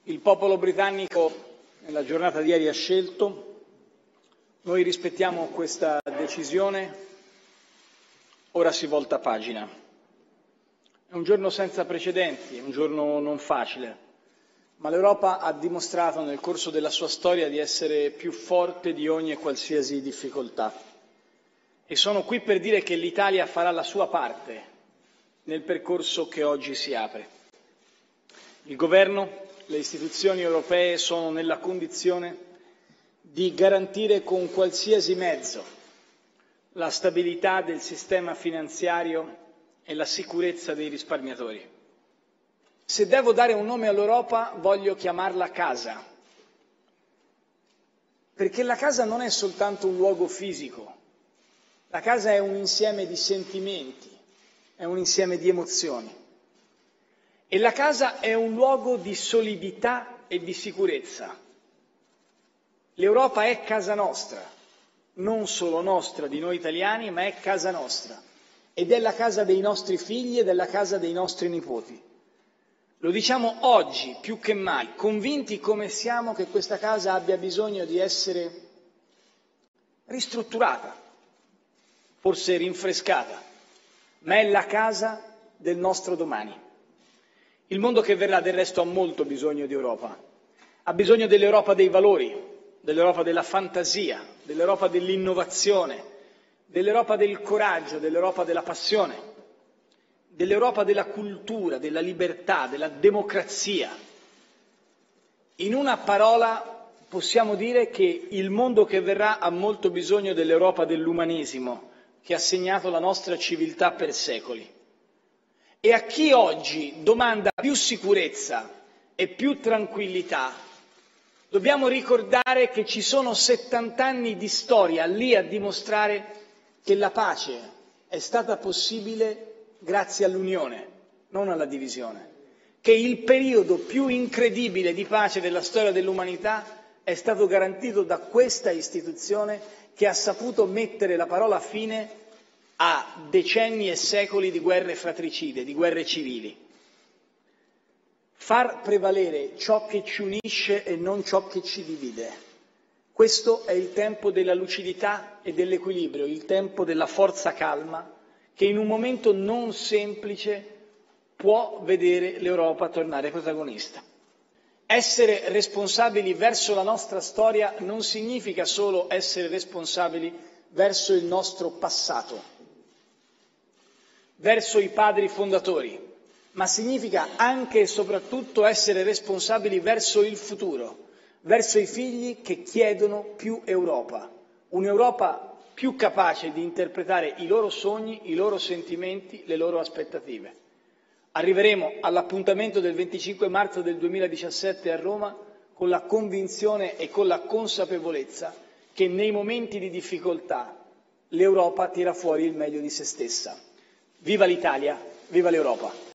Il popolo britannico nella giornata di ieri ha scelto, noi rispettiamo questa decisione, ora si volta pagina. È un giorno senza precedenti, è un giorno non facile, ma l'Europa ha dimostrato nel corso della sua storia di essere più forte di ogni e qualsiasi difficoltà. E sono qui per dire che l'Italia farà la sua parte nel percorso che oggi si apre. Il Governo, le istituzioni europee sono nella condizione di garantire con qualsiasi mezzo la stabilità del sistema finanziario e la sicurezza dei risparmiatori. Se devo dare un nome all'Europa, voglio chiamarla casa, perché la casa non è soltanto un luogo fisico, la casa è un insieme di sentimenti, è un insieme di emozioni. E la casa è un luogo di solidità e di sicurezza. L'Europa è casa nostra, non solo nostra di noi italiani, ma è casa nostra. Ed è la casa dei nostri figli ed è la casa dei nostri nipoti. Lo diciamo oggi più che mai, convinti come siamo che questa casa abbia bisogno di essere ristrutturata, forse rinfrescata, ma è la casa del nostro domani. Il mondo che verrà del resto ha molto bisogno di Europa, ha bisogno dell'Europa dei valori, dell'Europa della fantasia, dell'Europa dell'innovazione, dell'Europa del coraggio, dell'Europa della passione, dell'Europa della cultura, della libertà, della democrazia. In una parola possiamo dire che il mondo che verrà ha molto bisogno dell'Europa dell'umanesimo, che ha segnato la nostra civiltà per secoli. E a chi oggi domanda più sicurezza e più tranquillità, dobbiamo ricordare che ci sono 70 anni di storia lì a dimostrare che la pace è stata possibile grazie all'unione, non alla divisione, che il periodo più incredibile di pace della storia dell'umanità è stato garantito da questa istituzione che ha saputo mettere la parola fine a decenni e secoli di guerre fratricide, di guerre civili. Far prevalere ciò che ci unisce e non ciò che ci divide. Questo è il tempo della lucidità e dell'equilibrio, il tempo della forza calma che in un momento non semplice può vedere l'Europa tornare protagonista. Essere responsabili verso la nostra storia non significa solo essere responsabili verso il nostro passato, verso i padri fondatori, ma significa anche e soprattutto essere responsabili verso il futuro, verso i figli che chiedono più Europa, un'Europa più capace di interpretare i loro sogni, i loro sentimenti, le loro aspettative. Arriveremo all'appuntamento del 25 marzo del 2017 a Roma con la convinzione e con la consapevolezza che nei momenti di difficoltà l'Europa tira fuori il meglio di se stessa. Viva l'Italia, viva l'Europa!